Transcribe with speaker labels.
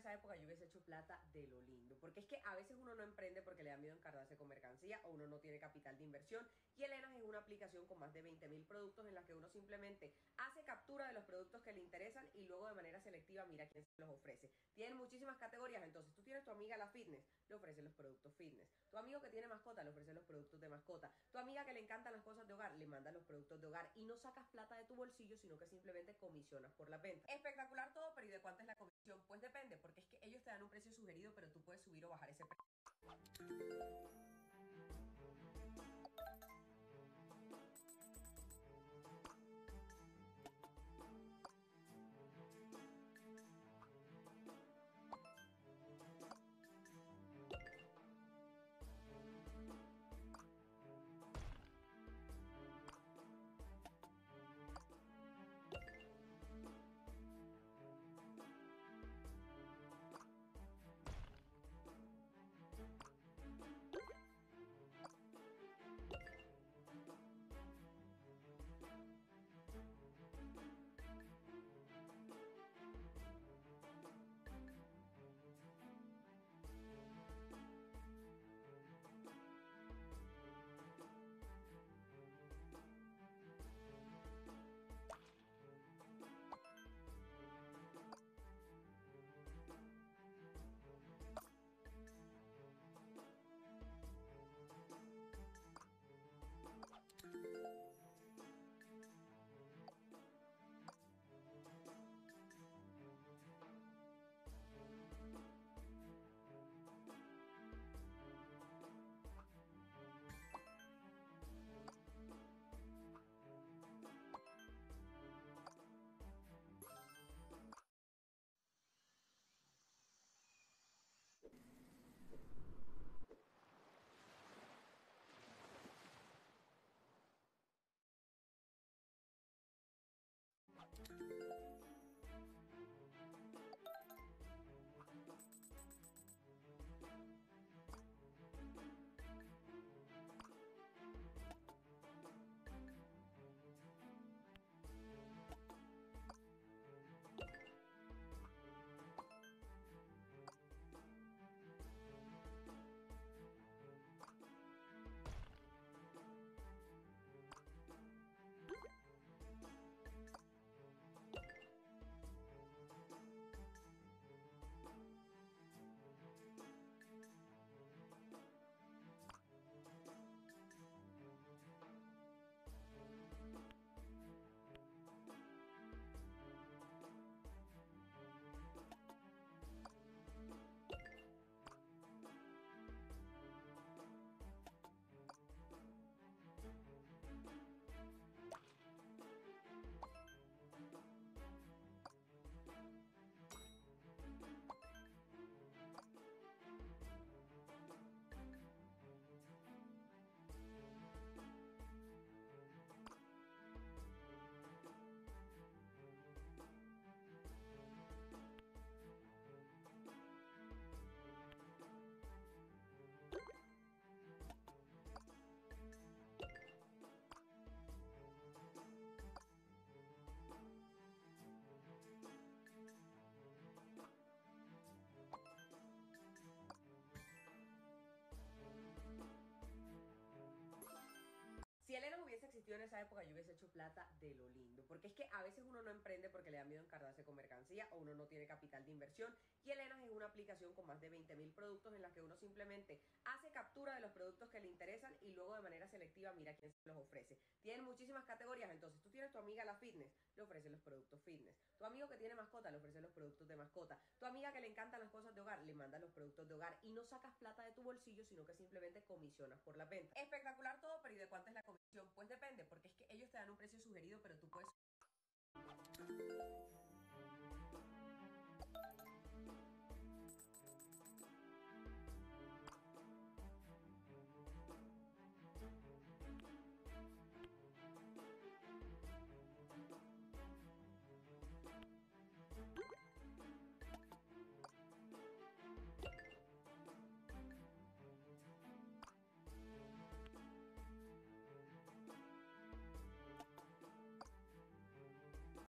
Speaker 1: esa época yo hubiese hecho plata de lo lindo, porque es que a veces uno no emprende porque le da miedo encargarse con mercancía o uno no tiene capital de inversión, y Elenas es una aplicación con más de 20.000 productos en la que uno simplemente hace captura de los productos que le interesan y luego de manera selectiva mira quién se los ofrece. Tienen muchísimas categorías, entonces tú tienes tu amiga la fitness, le ofrece los productos fitness. Tu amigo que tiene mascota le ofrece los productos de mascota. Tu amiga que le encantan las cosas de hogar le manda los productos de hogar y no sacas plata de tu bolsillo, sino que simplemente comisionas por la venta. Espectacular todo, pero ¿y de cuánto es la comisión? Pues depende, porque es que ellos te dan un precio sugerido, pero tú puedes subir o bajar ese precio. Si Elena hubiese existido en esa época, yo hubiese hecho plata de lo lindo, porque es que a veces uno no emprende porque le da miedo encargarse con mercancía o uno no tiene capital de inversión, y Elena es una aplicación con más de 20.000 productos en la que uno simplemente hace captura de los productos que le interesan y luego de manera selectiva mira quién se los ofrece. Tienen muchísimas categorías, entonces tú tienes tu amiga la fitness, le ofrece los productos fitness. Tu amigo que tiene mascota le ofrece los productos de mascota. Tu amiga que le encantan las cosas de hogar le manda los productos de hogar y no sacas plata de tu bolsillo, sino que simplemente comisionas por la venta. Espectacular todo, pero ¿y de cuánto es la comisión? Pues depende, porque es que ellos te dan un precio sugerido, pero tú puedes